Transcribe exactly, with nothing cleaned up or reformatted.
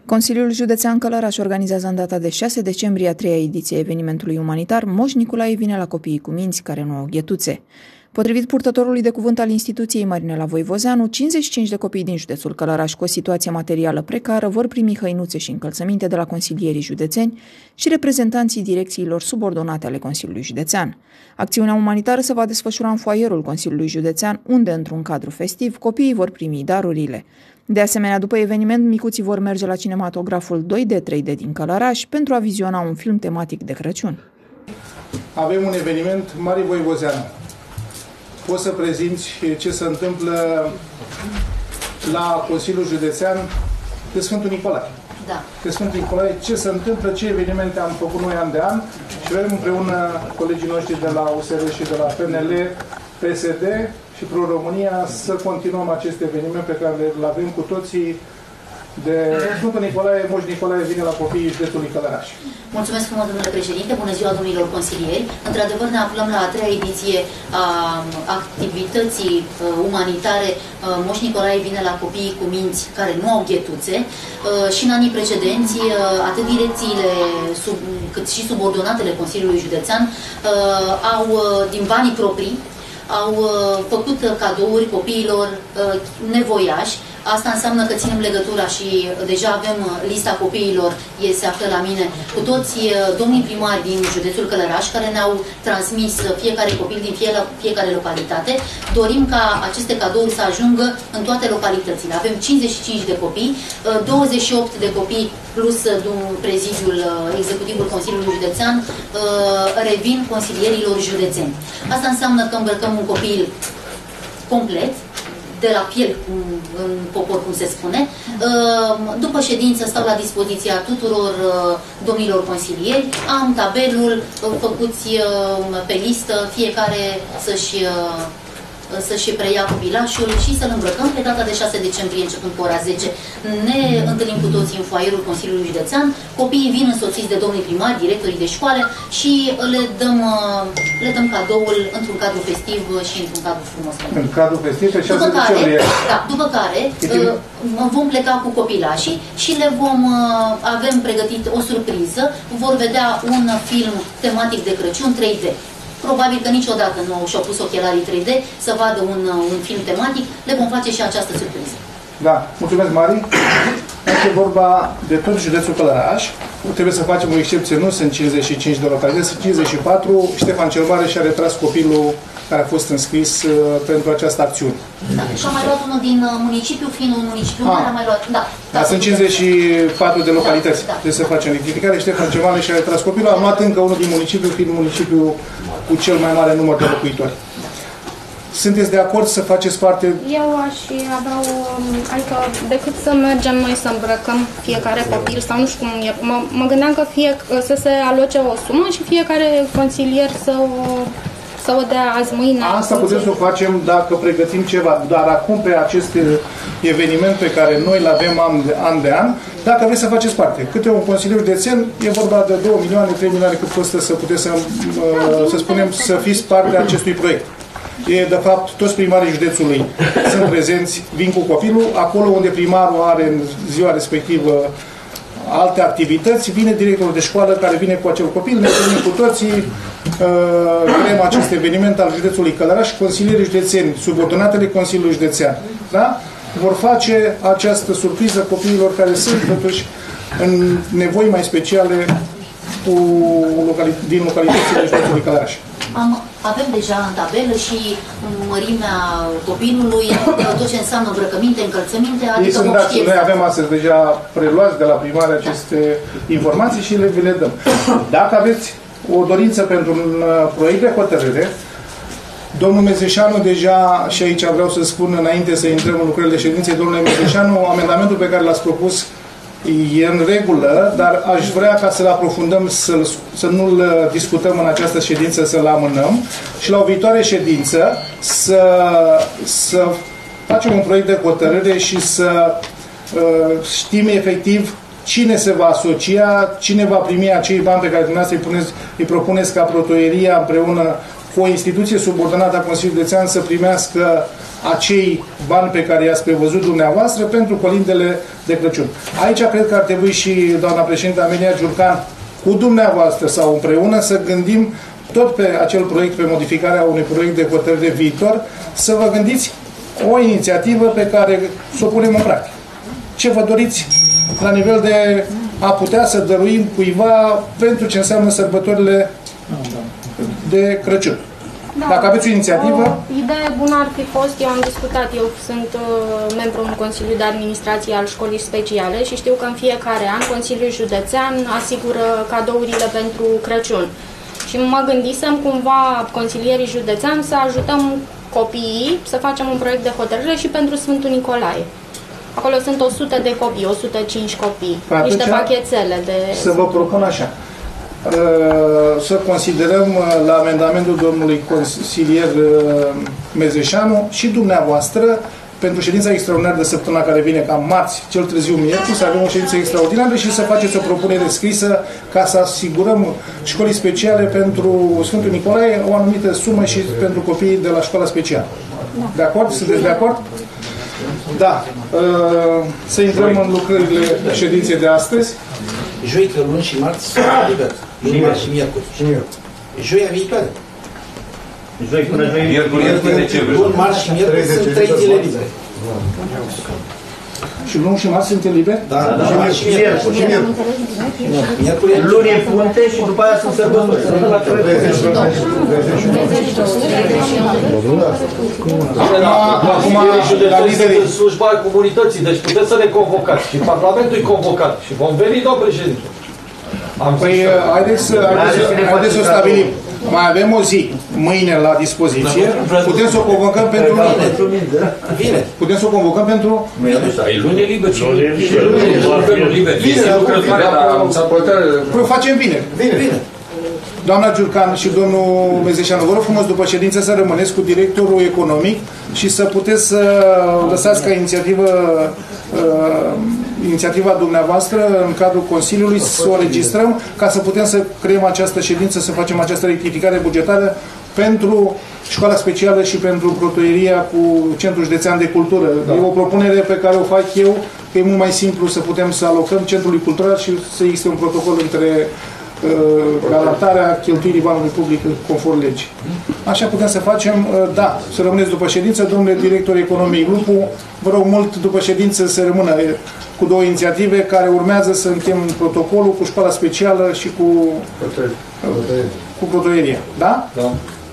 Consiliul Județean Călăraș organizează în data de șase decembrie a treia ediție a evenimentului umanitar Moș Nicolae vine la copiii cu minți care nu au ghetuțe. Potrivit purtătorului de cuvânt al instituției Marinela Voivozeanu, cincizeci și cinci de copii din județul Călăraș cu o situație materială precară vor primi hăinuțe și încălțăminte de la consilierii județeni și reprezentanții direcțiilor subordonate ale Consiliului Județean. Acțiunea umanitară se va desfășura în foaierul Consiliului Județean, unde, într-un cadru festiv, copiii vor primi darurile. De asemenea, după eveniment, micuții vor merge la cinematograful doi D trei D din Călăraș pentru a viziona un film tematic de Crăciun. Avem un eveniment Mari Voivozeanu. Poți să prezinți ce se întâmplă la Consiliul Județean de Sfântul Nicolae. Da. De Sfântul Nicolae, ce se întâmplă, ce evenimente am făcut noi an de an și vrem împreună colegii noștri de la U S R și de la P N L, P S D și Pro-România să continuăm acest eveniment pe care îl avem cu toții de Sfântul Nicolae, Moș Nicolae vine la copiii județului Călăraș. Mulțumesc frumos, domnule președinte, bună ziua domnilor consilieri. Într-adevăr ne aflăm la a treia ediție a activității uh, umanitare uh, Moș Nicolae vine la copiii cu minți care nu au ghetuțe uh, și în anii precedenți uh, atât direcțiile sub, cât și subordonatele Consiliului Județean uh, au uh, din banii proprii au uh, făcut cadouri copiilor uh, nevoiași. Asta înseamnă că ținem legătura și deja avem lista copiilor, ei se află la mine, cu toți domnii primari din județul Călăraș, care ne-au transmis fiecare copil din fiecare localitate. Dorim ca aceste cadouri să ajungă în toate localitățile. Avem cincizeci și cinci de copii, douăzeci și opt de copii plus prezidiul executivul Consiliului Județean revin consilierilor județeni. Asta înseamnă că îmbrăcăm un copil complet, de la piel, în popor, cum se spune. După ședință stau la dispoziția tuturor domnilor consilieri. Am tabelul, făcuți pe listă, fiecare să-și să-și preia copilașul și să-l îmbrăcăm pe data de șase decembrie, începând cu ora zece. Ne întâlnim cu toții în foaierul Consiliului Județean. Copiii vin însoțiți de domnii primari, directorii de școală și le dăm, le dăm cadoul într-un cadru festiv și într-un cadru frumos. În cadru festiv pe șase decembrie. Da, după care vom pleca cu copilașii și le vom avem pregătit o surpriză. Vor vedea un film tematic de Crăciun trei D. Probabil că niciodată nu și-au pus ochelarii trei D să vadă un, un film tematic. Le vom face și această surpriză. Da, mulțumesc, Mari. Este vorba de tot județul Călăraș. Trebuie să facem o excepție, nu sunt cincizeci și cinci de localități, sunt cincizeci și patru. Ștefan cel Mare și-a retras copilul care a fost înscris uh, pentru această acțiune. Da, și am mai luat unul din uh, municipiu, fiind un municipiu mare, am mai luat... Da, da, sunt cincizeci și patru de localități. Da, da. Trebuie să facem rectificare. Ștefan cel Mare și-a retras copilul. Am luat încă unul din municipiu, fiind municipiul cu cel mai mare număr de locuitori. Sunteți de acord să faceți parte? Eu aș avea o... Adică decât să mergem noi să îmbrăcăm fiecare copil sau nu știu cum e. Mă, mă gândeam că fie, să se aloce o sumă și fiecare consilier să o, să o dea azi mâine. Asta putem să o facem dacă pregătim ceva. Dar acum pe acest eveniment pe care noi îl avem an de, an de an, dacă vreți să faceți parte. Câte un consilier județean, e vorba de două milioane, trei milioane cât costă să puteți să, da, să spunem, să fiți parte a acestui proiect. E, de fapt, toți primarii județului sunt prezenți, vin cu copilul, acolo unde primarul are în ziua respectivă alte activități, vine directorul de școală care vine cu acel copil, ne întâlnim cu toții, uh, creăm acest eveniment al județului Călăraș, consilierii județeni, subordonatele Consiliului Județean, da? Vor face această surpriză copiilor care sunt, totuși, în nevoi mai speciale cu locali din localitățile județului Călăraș. Am, avem deja în tabelă și mărimea copilului, tot ce înseamnă îmbrăcăminte, încălțăminte, adică ei sunt dați, noi avem astăzi deja preluați de la primare aceste da. informații și le, le dăm. Dacă aveți o dorință pentru un proiect de hotărâre, domnul Mezeșanu deja, și aici vreau să spun înainte să intrăm în lucrările ședinței, domnule Mezeșanu, amendamentul pe care l-ați propus e în regulă, dar aș vrea ca să-l aprofundăm, să, să nu-l discutăm în această ședință, să-l amânăm și la o viitoare ședință să, să facem un proiect de hotărâre și să uh, știm efectiv cine se va asocia, cine va primi acei bani pe care dumneavoastră îi, puneți, îi propuneți ca protoieria împreună cu o instituție subordonată a Consiliului Județean să primească acei bani pe care i-ați prevăzut dumneavoastră pentru colindele de Crăciun. Aici cred că ar trebui și doamna președinte Amelia Giurcan cu dumneavoastră sau împreună să gândim tot pe acel proiect, pe modificarea unui proiect de hotărâre de viitor, să vă gândiți o inițiativă pe care să o punem în practică. Ce vă doriți la nivel de a putea să dăruim cuiva pentru ce înseamnă sărbătorile de Crăciun. Da. Dacă aveți o inițiativă... O idee bună ar fi fost, eu am discutat, eu sunt uh, membru în Consiliul de Administrație al Școlii Speciale și știu că în fiecare an Consiliul Județean asigură cadourile pentru Crăciun. Și mă gândisem cumva consilierii județean să ajutăm copiii să facem un proiect de hotărâre și pentru Sfântul Nicolae. Acolo sunt o sută de copii, o sută cinci copii, Atunci, niște pachetele de... Să vă propun așa. Să considerăm la amendamentul domnului consilier Mezeșanu și dumneavoastră pentru ședința extraordinară de săptămâna care vine, cam marți, cel târziu miercuri, să avem o ședință extraordinară și să faceți o propunere scrisă ca să asigurăm școlii speciale pentru Sfântul Nicolae o anumită sumă și pentru copiii de la școala specială. De acord? Sunteți de acord? Da. Să intrăm în lucrările ședinței de astăzi. Joică, luni și marți sunt liber. Luni, marți și miercuri. Joia viitoare. Joi până joi, miercuri, decembrie. Luni, marți și miercuri sunt trei zile libere. Și luni și marți sunt liberi? Da, da, marți și miercuri. Miercuri. Luni e punte și după aia sunt sărbători. Acum, la liderii în slujba comunității, deci puteți să ne convocați. Și Parlamentul e convocat. Și vom veni, domn președinte. Păi, haideți să, haideți, haideți să o stabilim. Mai avem o zi mâine la dispoziție. Putem să o convocăm pentru luni. Vine. Putem să o convocăm pentru... E luni e liber. Păi facem vineri. Vine. Doamna Giurcan și domnul Mezeșanu, vă rog frumos după ședință să rămâneți cu directorul economic și să puteți să lăsați ca inițiativă uh, inițiativa dumneavoastră în cadrul Consiliului să o registrăm ca să putem să creăm această ședință, să facem această rectificare bugetară pentru școala specială și pentru protoieria cu Centrul Județean de Cultură. Da. E o propunere pe care o fac eu, că e mult mai simplu să putem să alocăm Centrului Cultural și să existe un protocol între garantarea cheltuirii banului public conform legii. Așa putem să facem, da, să rămâneți după ședință, domnule director economic Lupu, vă rog mult după ședință să rămână cu două inițiative care urmează să închem protocolul cu școala specială și cu, cu protoieria. Da? Da.